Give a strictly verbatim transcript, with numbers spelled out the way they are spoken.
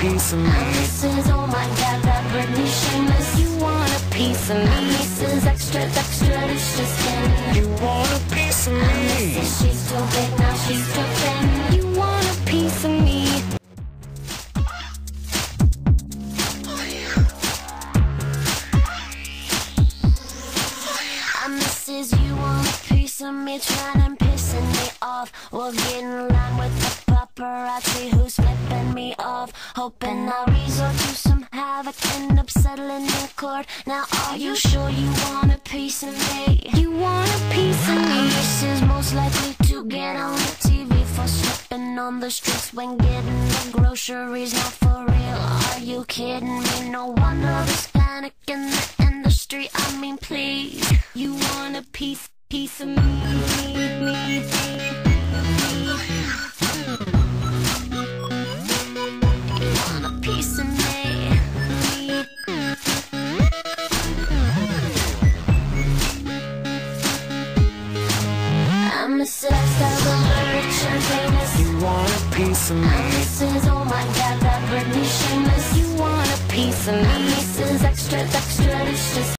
piece of me. Missus Oh my God, that Britney shameless. You want a piece of me. Missus Extra, extra, it's just in. You want a piece of me. Missus She's too big, now she's too thin. You want a piece of me. Missus You want a piece of me, trying and pissing me off. We'll get in line with the paparazzi who's flipping me off. Hoping I'll resort to some havoc, end up settling in court. Now are you sure you want a piece of me? You want a piece of me. Missus Most likely to get on the T V for slipping on the streets when getting the groceries. Not for real, are you kidding me? No wonder there's panic in the industry. I mean, please, you want a piece, piece of me, me, me, me. You want a piece of me, me. I'm Missus Lifestyle, the rich and famous. You want a piece of me. Missus Oh my God, that Britney shameless. You want a piece of me. Missus Extra, extra, it's just